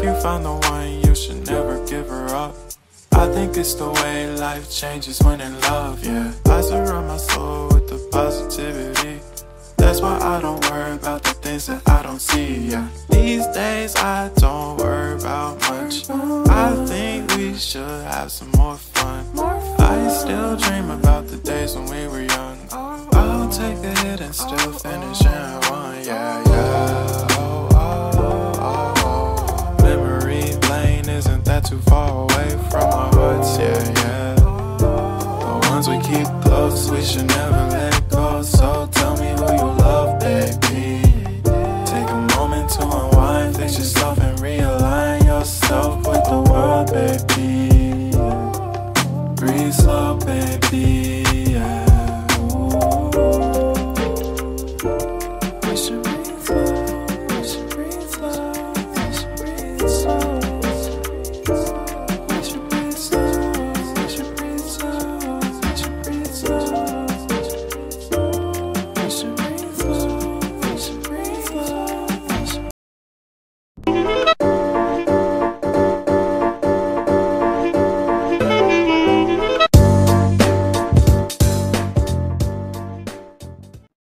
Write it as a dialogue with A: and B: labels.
A: you found the one, you should never give her up. I think it's the way life changes when in love, yeah. I surround my soul with the positivity. That's why I don't worry about the things that I don't see, yeah. These days I don't worry about much. I think we should have some more fun. I still dream about the days when we were young. I'll take a hit and still finish in one, yeah, yeah. Oh, oh, oh, oh. Memory lane isn't that too far away from our hearts, yeah, yeah. The ones we keep close, we should never let